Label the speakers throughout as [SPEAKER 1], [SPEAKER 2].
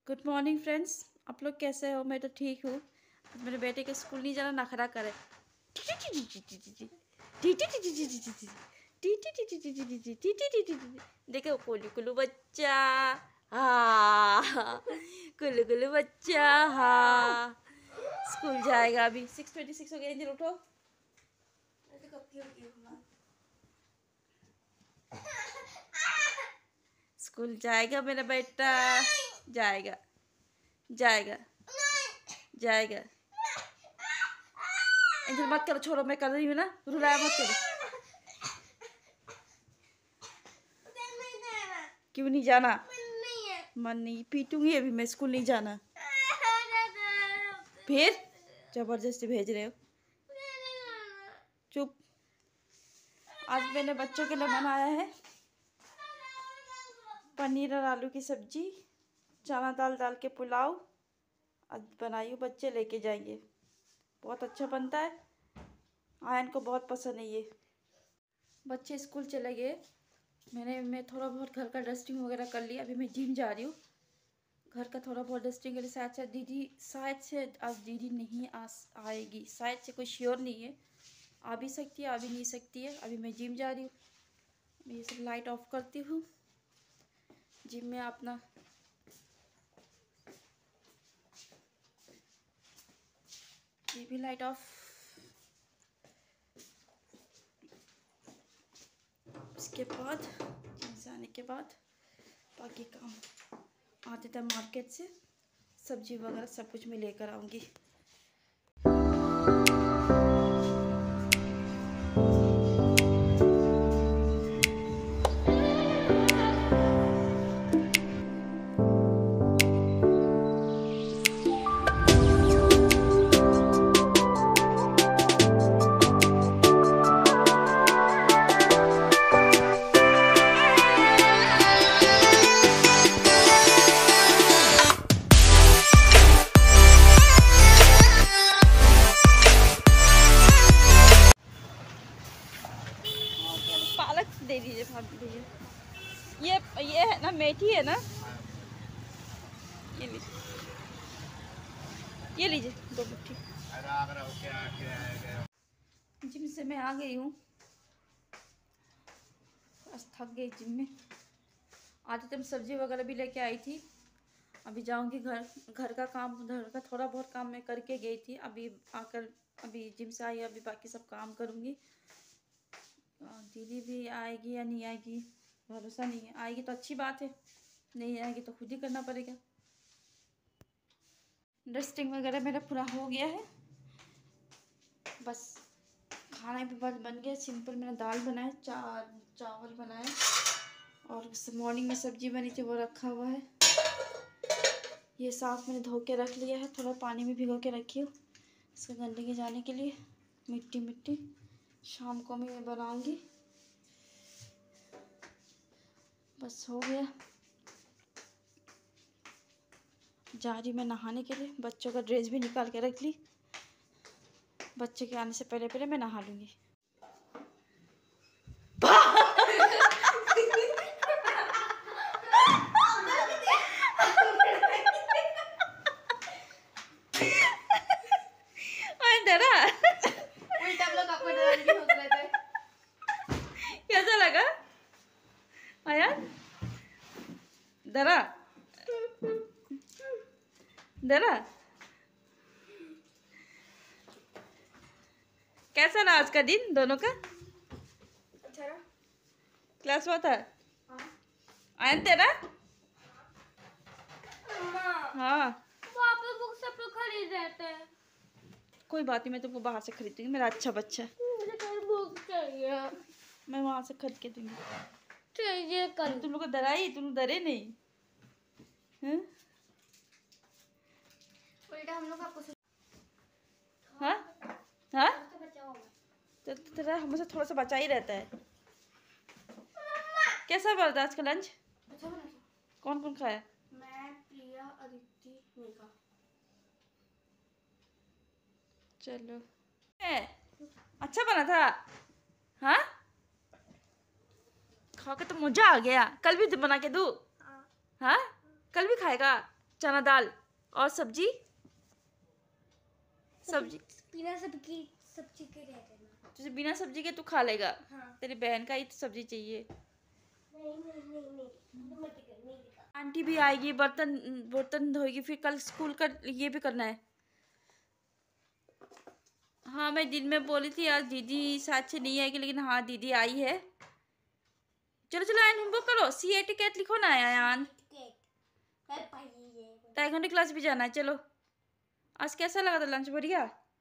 [SPEAKER 1] Good morning friends. आप लोग कैसे हो? मैं तो ठीक हूँ। मेरे बेटे के स्कूल नहीं जाना, नखरा करे। देखो कुल्लू कुल्लू बच्चा, हाँ कुल्लू कुल्लू बच्चा, हाँ स्कूल जाएगा। अभी 6:26 हो गया। इंजन उठो। स्कूल जाएगा मेरा बेटा, जाएगा जाएगा जाएगा। इंजन मत करो, छोड़ो, मैं कर रही हूँ ना, रुलाया मत करो। क्यों नहीं जाना? मन नहीं, पीटूंगी अभी मैं। स्कूल नहीं जाना फिर जबरदस्ती भेज रहे हो। चुप। आज मैंने बच्चों के लिए बनाया है पनीर और आलू की सब्जी, चना दाल डाल के पुलाव आज बनाई हूँ। बच्चे लेके जाएंगे, बहुत अच्छा बनता है। आयन को बहुत पसंद है ये। बच्चे स्कूल चले गए। मैं थोड़ा बहुत घर का डस्टिंग वगैरह कर लिया। अभी मैं जिम जा रही हूँ। घर का थोड़ा बहुत डस्टिंग कर। शायद से आज दीदी नहीं आएगी। शायद से, कोई श्योर नहीं है। आ भी सकती है, आ भी नहीं सकती है। अभी मैं जिम जा रही हूँ। मैं ये सब लाइट ऑफ करती हूँ। जिम में अपना ये भी लाइट ऑफ। इसके बाद जिम से आने के बाद बाकी काम आते थे मार्केट से। सब्जी वगैरह सब कुछ मैं लेकर आऊँगी। पालक दे दीजिए भाभी भैया। ये है ना, मेथी है ना, ये लीजिए, ये लीजिए 2 मुट्ठी। जिम से मैं आ गई हूँ। बस थक गई जिम में। आते तो सब्जी वगैरह भी लेके आई थी। अभी जाऊंगी घर का काम, घर का थोड़ा बहुत काम मैं करके गई थी। अभी आकर अभी जिम से आई, अभी बाकी सब काम करूँगी। दीदी भी आएगी या नहीं आएगी भरोसा नहीं है। आएगी तो अच्छी बात है, नहीं आएगी तो खुद ही करना पड़ेगा। डस्टिंग वगैरह मेरा पूरा हो गया है। बस खाना भी बन गया। सिंपल मैंने दाल बनाए, चावल बनाए, और मॉर्निंग में सब्जी बनी थी वो रखा हुआ है। ये साफ मैंने धो के रख लिया है। थोड़ा पानी में भिगो के रखी हूँ इसका गंदगी जाने के लिए। मिट्टी शाम को मैं बनाऊंगी। बस हो गया। जा रही मैं नहाने के लिए। बच्चों का ड्रेस भी निकाल के रख ली। बच्चे के आने से पहले मैं नहा लूँगी। कैसा लगा आयान? डरा डरा? कैसा रहा आज का दिन दोनों का? अच्छा रहा। क्लास हुआ था? आयन तेरा? हाँ,
[SPEAKER 2] वहाँ पे बुक सब लोग खरीद रहते हैं।
[SPEAKER 1] कोई बात नहीं, मैं तुमको बाहर से खरीद दूँगी। मेरा अच्छा बच्चा।
[SPEAKER 2] मुझे कल बुक चाहिए।
[SPEAKER 1] मैं वहाँ से खरीद के दूँगी।
[SPEAKER 2] चाहिए कल।
[SPEAKER 1] तुम लोग को डराई? तुम लोग डरे नहीं हैं?
[SPEAKER 2] उल्टा हम लोग आपको
[SPEAKER 1] हाँ हाँ, तो तेरा हमसे थोड़ा सा बचा ही रहता है। कैसा बना था आज का लंच?
[SPEAKER 2] अच्छा बना था।
[SPEAKER 1] कौन कौन खाया?
[SPEAKER 2] मैं, प्रिया, अदिति, मेघा।
[SPEAKER 1] चलो, अच्छा बना था। हाँ, खा के तो मजा आ गया। कल भी बना के दूँ? हाँ, कल भी खाएगा? चना दाल और सब्जी सब्जी
[SPEAKER 2] बिना सब्जी सब्जी के रह देना।
[SPEAKER 1] तुझे बिना सब्जी के तू खा लेगा?
[SPEAKER 2] हाँ।
[SPEAKER 1] तेरी बहन का ही तो सब्जी चाहिए।
[SPEAKER 2] नहीं।
[SPEAKER 1] आंटी भी आएगी, बर्तन बर्तन धोएगी, फिर कल स्कूल का ये भी करना है। हाँ मैं दिन में बोली थी आज दीदी साथ से नहीं आएगी, लेकिन हाँ दीदी आई है। चलो चलो आयन होमवर्क करो, CAT कैट लिखो ना आयन। ताइक्वांडो क्लास भी जाना है। चलो आज कैसा लगा था लंच? बढ़िया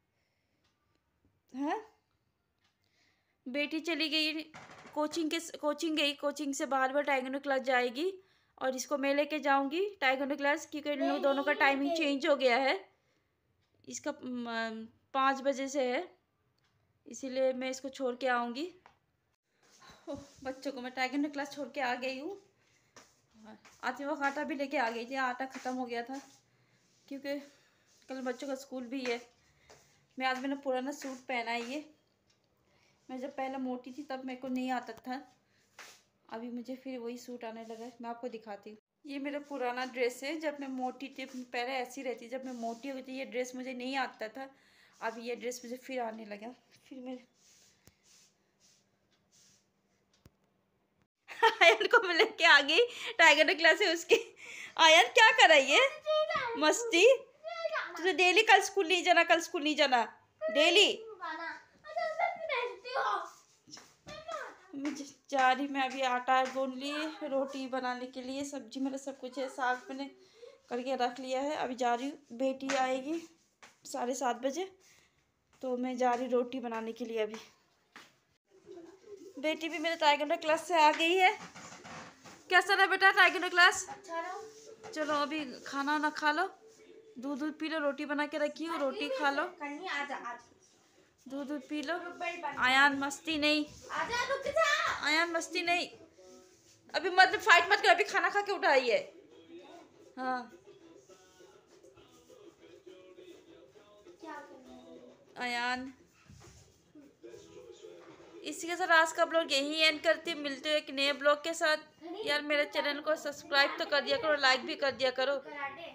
[SPEAKER 1] है। बेटी चली गई कोचिंग गई, कोचिंग से बार बार ताइक्वांडो क्लास जाएगी और इसको मैं लेके जाऊंगी ताइक्वांडो क्लास, क्योंकि इन लोग दोनों का टाइमिंग चेंज हो गया है। इसका 5 बजे से है, इसीलिए मैं इसको छोड़ के आऊँगी। बच्चों को मैं ताइक्वांडो क्लास छोड़ के आ गई हूँ। आते वक्त आटा भी लेके आ गई थी, आटा ख़त्म हो गया था क्योंकि कल बच्चों का स्कूल भी है। आज मैंने पुराना सूट पहना है। ये मैं जब पहले मोटी थी तब मेरे को नहीं आता था, अभी मुझे फिर वही सूट आने लगा है। मैं आपको दिखाती हूँ। ये मेरा पुराना ड्रेस है, जब मैं मोटी थी पहले ऐसी रहती, जब मैं मोटी हो गई थी ये ड्रेस मुझे नहीं आता था, अभी ये ड्रेस मुझे फिर आने लगा। फिर मेरे आयन को मैं लेके आ गई ताइक्वांडो क्लास से उसकी। आयन क्या कर रही है? मस्ती। तुझे डेली कल स्कूल नहीं जाना, कल स्कूल नहीं जाना डेली। मैं जा रही, मैं अभी आटा गूंद लिए रोटी बनाने के लिए, सब्जी मेरा सब कुछ है, साग मैंने करके रख लिया है। अभी जा रही हूँ, बेटी आएगी 7:30 बजे, तो मैं जा रही रोटी बनाने के लिए। अभी बेटी भी मेरे ताइक्वांडो क्लास से आ गई है। कैसा रहा बेटा ताइक्वांडो क्लास?
[SPEAKER 2] अच्छा रहा।
[SPEAKER 1] चलो अभी खाना वाना खा लो, दूध पी लो, रोटी बना के रखी हो, रोटी खा लो, दूध पी लो। आयान मस्ती नहीं, आयान मस्ती नहीं, अभी मतलब फाइट मत कर, अभी खाना खा के उठाई है। हाँ आयान, इसी के साथ आज का ब्लॉग यही एंड करती, मिलते हैं एक नए ब्लॉग के साथ। यार मेरे चैनल को सब्सक्राइब तो कर दिया करो, लाइक भी कर दिया करो।